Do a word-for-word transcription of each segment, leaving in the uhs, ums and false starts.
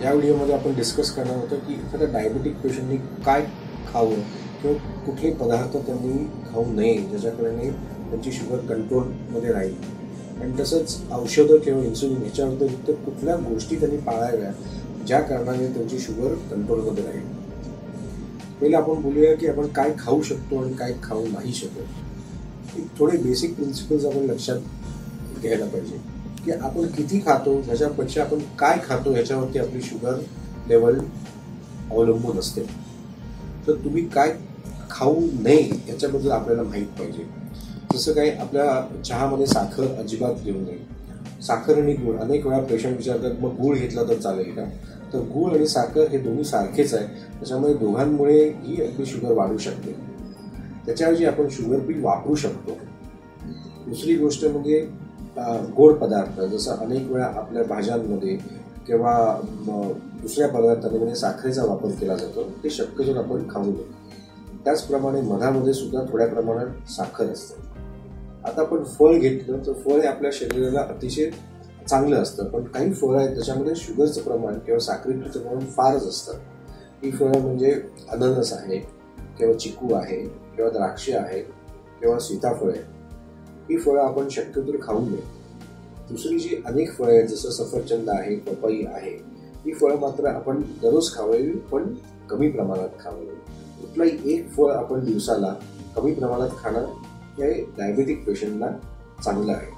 या व्हिडिओमध्ये आपण डिस्कस करणार होतो की एखाद्या डायबेटिक पेशंटनी काय खावं किंवा कुठले पदार्थ त्यांनी खाऊ नये ज्याच्याकडे त्यांची शुगर कंट्रोलमध्ये राहील, आणि तसंच औषधं किंवा इन्सुलिन ह्याच्या व्यतिरिक्त कुठल्या गोष्टी त्यांनी पाळाव्या ज्या कारणाने त्यांची शुगर कंट्रोलमध्ये राहील. पहिलं आपण बोलूया की आपण काय खाऊ शकतो आणि काय खाऊ नाही शकत. थोडे बेसिक प्रिन्सिपल्स आपण लक्षात घ्यायला पाहिजे की आपण किती खातो ह्याच्यापेक्षा आपण काय खातो ह्याच्यावरती आपली शुगर लेवल अवलंबून असते. तर तुम्ही काय खाऊ नये याच्याबद्दल आपल्याला माहीत पाहिजे. जसं काही आपल्या चहामध्ये साखर अजिबात घेऊ नये. साखर आणि गूळ, अनेक वेळा पेशंट विचारतात मग गूळ घेतला तर चालेल का? तर गूळ आणि साखर हे दोन्ही सारखेच आहे, त्याच्यामुळे दोघांमुळे ही आपली शुगर वाढू शकते. त्याच्याऐवजी आपण शुगर पील वापरू शकतो. दुसरी गोष्ट म्हणजे गोड पदार्थ, जसं अनेक वेळा आपल्या भाज्यांमध्ये किंवा दुसऱ्या पदार्थांमध्ये साखरेचा वापर केला जातो, ते शक्यतो आपण खाऊ नये. त्याचप्रमाणे मधामध्ये सुद्धा थोड्या प्रमाणात साखर असते. आता आपण फळ घेतलं तर फळ हे आपल्या शरीराला अतिशय चांगलं असतं, पण काही फळं आहेत त्याच्यामध्ये शुगरचं प्रमाण किंवा साखरेचं प्रमाण फारच असतं. ही फळं म्हणजे अननस आहे किंवा चिकू आहे किंवा द्राक्षे आहे किंवा सीताफळ आहे. ही फळं आपण शक्यतो खाऊ नये. दुसरी जी अनेक फळं आहेत जसं सफरचंद आहे, पपई आहे, ही फळं मात्र आपण दररोज खावावी, पण कमी प्रमाणात खावावी. कुठलाही एक फळ आपण दिवसाला कमी प्रमाणात खाणं हे डायबेटिक पेशंटला चांगलं आहे.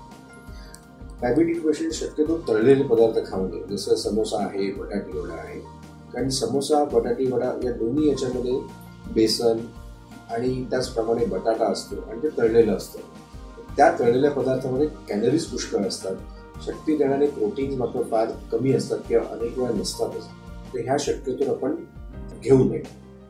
डायबेटिक पेशंट शक्यतो तळलेले पदार्थ खाऊ नये, जसं समोसा आहे, बटाटी वडा आहे. कारण समोसा, बटाटी वडा या दोन्ही याच्यामध्ये बेसन आणि त्याचप्रमाणे बटाटा असतो आणि ते तळलेलं असतं. त्या तळलेल्या पदार्थामध्ये कॅलरीज पुष्कळ असतात. शक्ती देणारे प्रोटीन्स मात्र फार कमी असतात किंवा अनेक वेळा नसतातच. तर ह्या शक्यतो आपण घेऊ नये.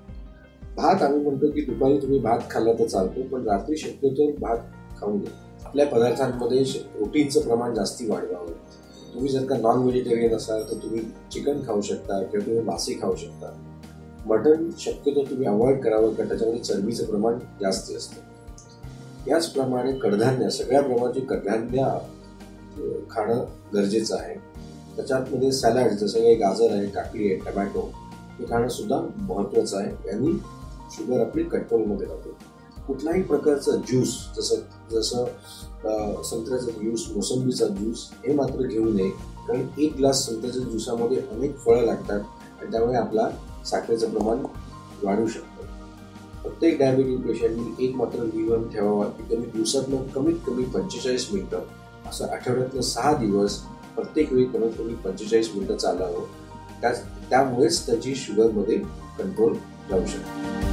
भात, आम्ही म्हणतो की दुपारी तुम्ही भात खाल्ला तर चालतो, पण रात्री शक्यतो भात खाऊ नये. आपल्या पदार्थांमध्ये प्रोटीनचं प्रमाण जास्ती वाढवावं. तुम्ही जर का नॉन व्हेजिटेरियन असाल तर तुम्ही चिकन खाऊ शकता किंवा तुम्ही मासे खाऊ शकता. मटण शक्यतो तुम्ही अवॉइड करावं, कारण त्याच्यामध्ये चरबीचं प्रमाण जास्त असतं. याचप्रमाणे कडधान्य, सगळ्या प्रकारची कडधान्य खाणं गरजेचं आहे. त्याच्यामध्ये सॅलड, जसं काही गाजर आहे, काकडी आहे, टमॅटो, हे खाणं सुद्धा महत्त्वाचं आहे. यांनी शुगर आपली कंट्रोलमध्ये राहते. कुठल्याही प्रकारचं ज्यूस, जसं जसं संत्र्याचा ज्यूस, मोसंबीचा ज्यूस, हे मात्र घेऊ नये, कारण एक ग्लास संत्र्याच्या ज्यूसामध्ये अनेक फळं लागतात आणि त्यामुळे आपला साखरेचं प्रमाण वाढू शकतं. प्रत्येक डायबेटिक पेशंटनी एक मात्र नियम ठेवावा की त्यांनी दिवसातनं कमीत कमी पंचेचाळीस मिनिटं, असं आठवड्यातनं सहा दिवस प्रत्येक वेळी कमीत कमी पंचेचाळीस मिनिटं चालावं. त्याच त्यामुळेच त्याची शुगरमध्ये कंट्रोल राहू शकते.